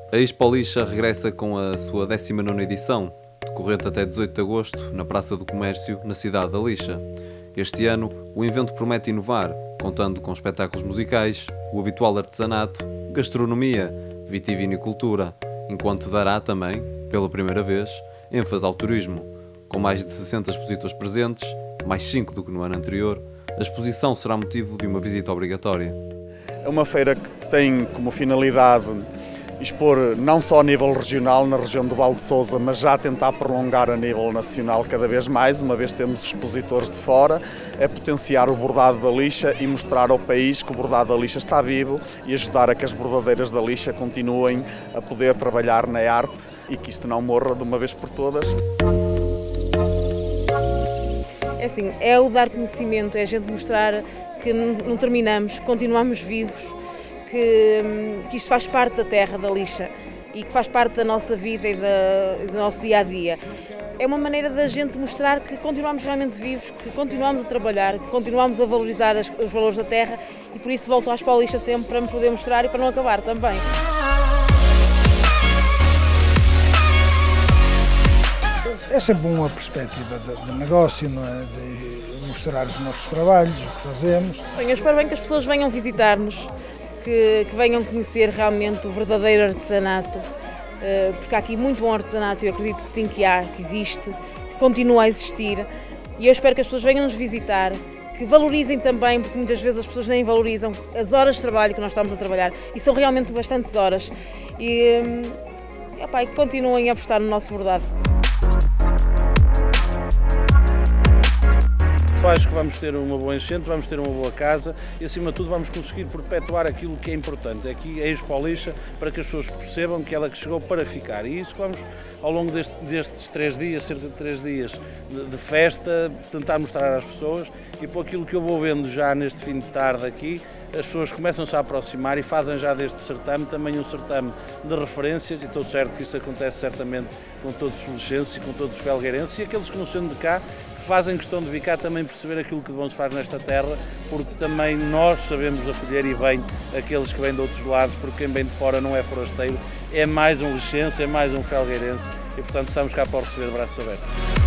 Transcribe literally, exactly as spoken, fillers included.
A Expo Lixa regressa com a sua décima nona edição, decorrente até dezoito de agosto, na Praça do Comércio, na cidade da Lixa. Este ano, o evento promete inovar, contando com espetáculos musicais, o habitual artesanato, gastronomia, vitivinicultura, enquanto dará também, pela primeira vez, ênfase ao turismo. Com mais de sessenta expositores presentes, mais cinco do que no ano anterior, a exposição será motivo de uma visita obrigatória. É uma feira que tem como finalidade expor não só a nível regional na região do Val de Sousa, mas já tentar prolongar a nível nacional cada vez mais, uma vez temos expositores de fora, é potenciar o bordado da Lixa e mostrar ao país que o bordado da Lixa está vivo e ajudar a que as bordadeiras da Lixa continuem a poder trabalhar na arte e que isto não morra de uma vez por todas. É assim, é o dar conhecimento, é a gente mostrar que não terminamos, continuamos vivos, que, que isto faz parte da terra da Lixa e que faz parte da nossa vida e da, do nosso dia a dia. É uma maneira da gente mostrar que continuamos realmente vivos, que continuamos a trabalhar, que continuamos a valorizar as, os valores da terra e por isso volto à Expo Lixa sempre para me poder mostrar e para não acabar também. É sempre uma perspectiva de, de negócio, não é? De mostrar os nossos trabalhos, o que fazemos. Bem, eu espero bem que as pessoas venham visitar-nos, que, que venham conhecer realmente o verdadeiro artesanato, porque há aqui muito bom artesanato, eu acredito que sim, que há, que existe, que continua a existir, e eu espero que as pessoas venham nos visitar, que valorizem também, porque muitas vezes as pessoas nem valorizam as horas de trabalho que nós estamos a trabalhar, e são realmente bastantes horas, e, e opa, que continuem a apostar no nosso bordado. Eu acho que vamos ter uma boa enchente, vamos ter uma boa casa e, acima de tudo, vamos conseguir perpetuar aquilo que é importante. Aqui é a Expo Lixa, para que as pessoas percebam que ela que chegou para ficar. E isso vamos, ao longo deste, destes três dias, cerca de três dias de, de festa, tentar mostrar às pessoas. E por aquilo que eu vou vendo já neste fim de tarde aqui, as pessoas começam-se a aproximar e fazem já deste certame também um certame de referências, e estou certo que isso acontece certamente com todos os lixenses e com todos os felgueirenses e aqueles que não sendo de cá, que fazem questão de vir cá também perceber aquilo que vamos fazer nesta terra, porque também nós sabemos acolher e bem aqueles que vêm de outros lados, porque quem vem de fora não é forasteiro, é mais um lixense, é mais um felgueirense e portanto estamos cá para o receber de braços abertos.